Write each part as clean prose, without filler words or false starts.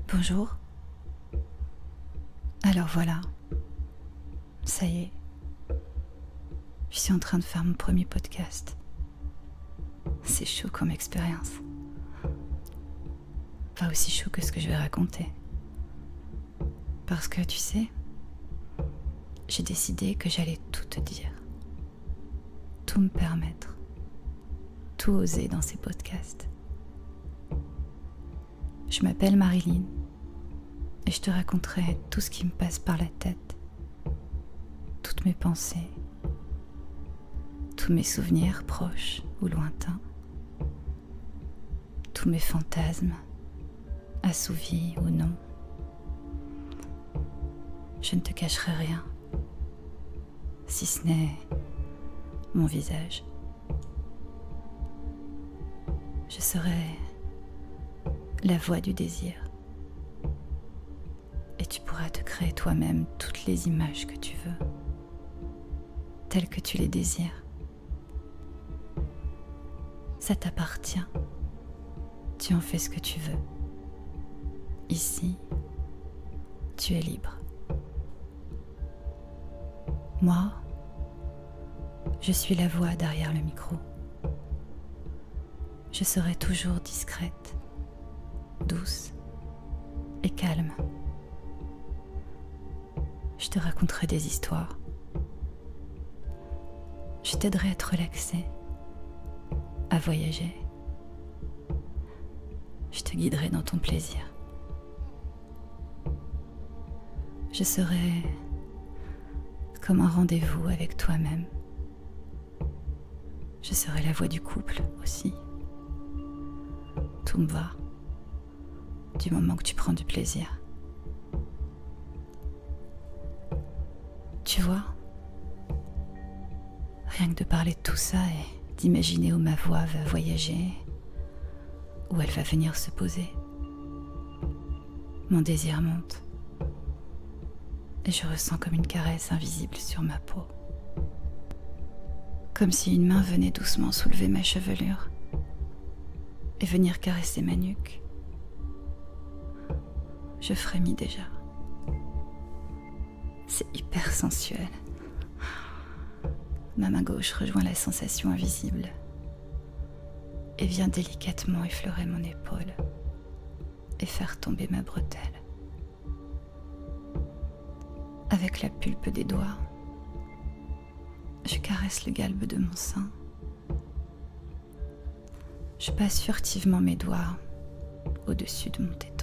Bonjour. Alors voilà, ça y est, je suis en train de faire mon premier podcast. C'est chaud comme expérience. Pas aussi chaud que ce que je vais raconter. Parce que tu sais, j'ai décidé que j'allais tout te dire. Tout me permettre. Tout oser dans ces podcasts. Je m'appelle Marilyn et je te raconterai tout ce qui me passe par la tête. Toutes mes pensées. Tous mes souvenirs proches ou lointains. Tous mes fantasmes, assouvis ou non. Je ne te cacherai rien, si ce n'est mon visage. Je serai la voix du désir. Et tu pourras te créer toi-même toutes les images que tu veux, telles que tu les désires. Ça t'appartient. Tu en fais ce que tu veux. Ici, tu es libre. Moi, je suis la voix derrière le micro. Je serai toujours discrète, douce et calme. Je te raconterai des histoires. Je t'aiderai à te relaxer, à voyager. Je te guiderai dans ton plaisir. Je serai comme un rendez-vous avec toi-même. Je serai la voix du couple aussi. Tout me va, du moment que tu prends du plaisir. Tu vois, rien que de parler de tout ça et d'imaginer où ma voix va voyager, où elle va venir se poser, mon désir monte et je ressens comme une caresse invisible sur ma peau. Comme si une main venait doucement soulever ma chevelure et venir caresser ma nuque. Je frémis déjà. C'est hyper sensuel. Ma main gauche rejoint la sensation invisible et vient délicatement effleurer mon épaule et faire tomber ma bretelle. Avec la pulpe des doigts, je caresse le galbe de mon sein. Je passe furtivement mes doigts au-dessus de mon téton.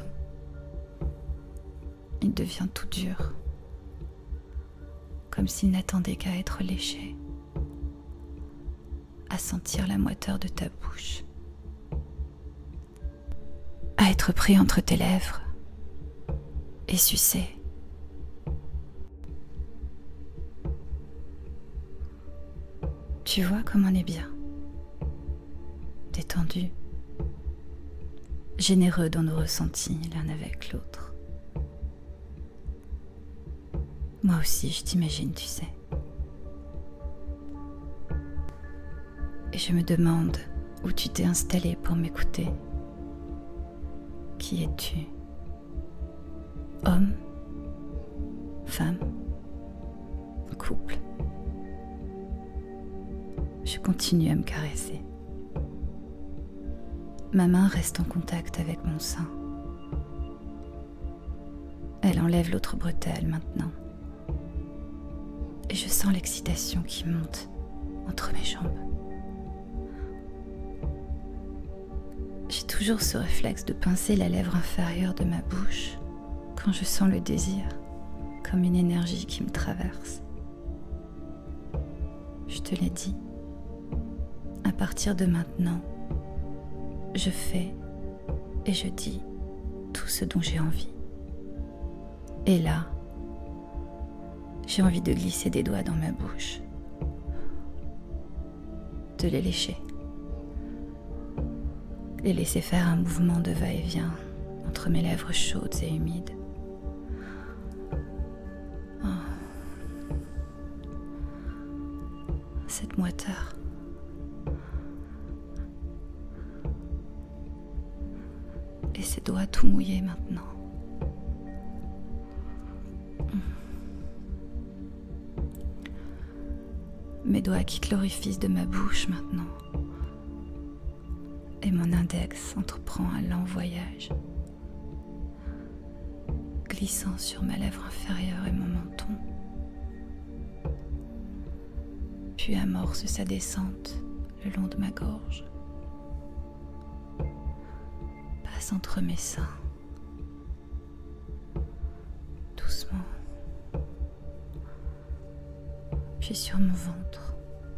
Il devient tout dur, comme s'il n'attendait qu'à être léché, à sentir la moiteur de ta bouche, à être pris entre tes lèvres et sucé. Tu vois comme on est bien, détendu, généreux dans nos ressentis l'un avec l'autre. Moi aussi, je t'imagine, tu sais. Et je me demande où tu t'es installé pour m'écouter. Qui es-tu? Homme? Femme? Couple? Je continue à me caresser. Ma main reste en contact avec mon sein. Elle enlève l'autre bretelle maintenant. Et je sens l'excitation qui monte entre mes jambes. J'ai toujours ce réflexe de pincer la lèvre inférieure de ma bouche quand je sens le désir, comme une énergie qui me traverse. Je te l'ai dit, à partir de maintenant, je fais et je dis tout ce dont j'ai envie. Et là, j'ai envie de glisser des doigts dans ma bouche, de les lécher, les laisser faire un mouvement de va-et-vient entre mes lèvres chaudes et humides. Oh. Cette moiteur. Et ses doigts tout mouillés maintenant. Mes doigts quittent l'orifice de ma bouche maintenant. Et mon index entreprend un lent voyage, glissant sur ma lèvre inférieure et mon menton, puis amorce sa descente le long de ma gorge, passe entre mes seins, doucement, puis sur mon ventre,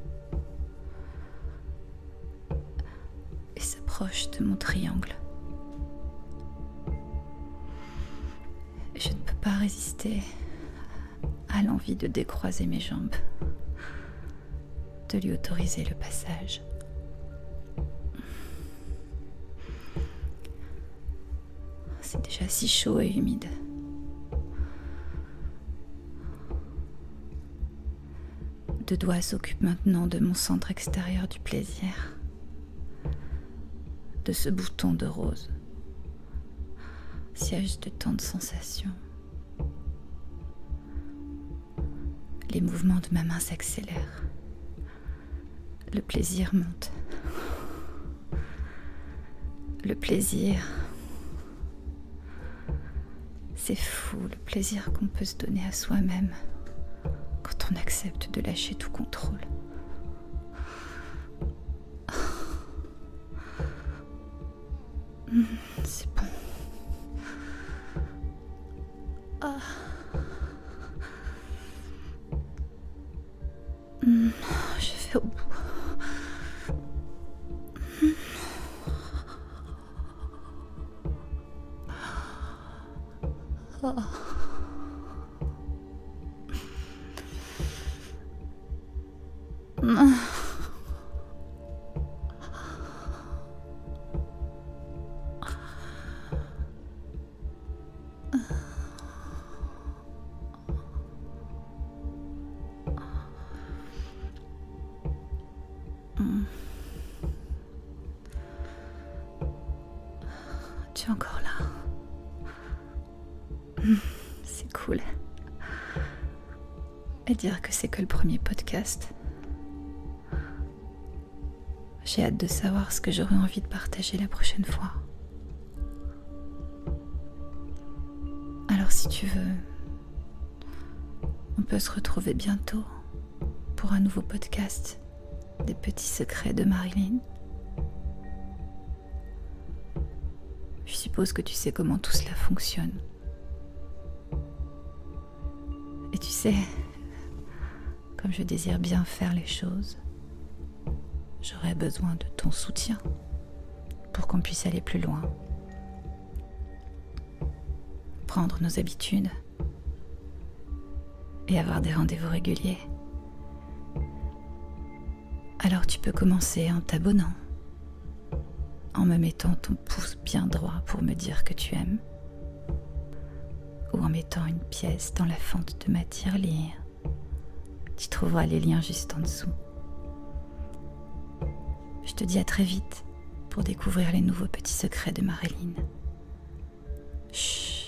et s'approche de mon triangle. Je ne peux pas résister à l'envie de décroiser mes jambes, de lui autoriser le passage. C'est déjà si chaud et humide. Deux doigts s'occupent maintenant de mon centre extérieur du plaisir, de ce bouton de rose, siège de tant de sensations. Les mouvements de ma main s'accélèrent. Le plaisir monte. Le plaisir. C'est fou, le plaisir qu'on peut se donner à soi-même quand on accepte de lâcher tout contrôle. C'est bon. Ah. Je vais au bout. Oh. Tu es encore là. C'est cool. Et dire que c'est que le premier podcast. J'ai hâte de savoir ce que j'aurai envie de partager la prochaine fois. Alors si tu veux, on peut se retrouver bientôt pour un nouveau podcast des petits secrets de Marilyn. Je suppose que tu sais comment tout cela fonctionne. Et tu sais, comme je désire bien faire les choses, j'aurais besoin de ton soutien pour qu'on puisse aller plus loin. Prendre nos habitudes et avoir des rendez-vous réguliers. Alors tu peux commencer en t'abonnant, en me mettant ton pouce bien droit pour me dire que tu aimes, ou en mettant une pièce dans la fente de ma tirelire. Tu trouveras les liens juste en dessous. Je te dis à très vite pour découvrir les nouveaux petits secrets de Marilyn. Chut.